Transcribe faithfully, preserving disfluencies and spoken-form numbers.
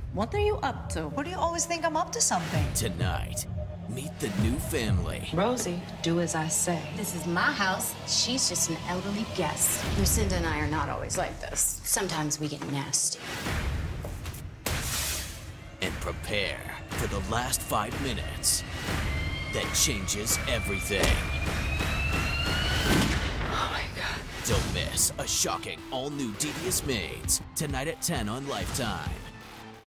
What are you up to? What do you always think I'm up to something? Tonight, meet the new family. Rosie, do as I say. This is my house. She's just an elderly guest. Lucinda and I are not always like this. Sometimes we get nasty. And prepare for the last five minutes that changes everything. Oh my God. Don't miss a shocking all-new Devious Maids tonight at ten on Lifetime.